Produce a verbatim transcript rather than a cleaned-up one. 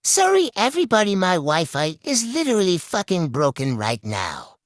Sorry, everybody, my Wi-Fi is literally fucking broken right now.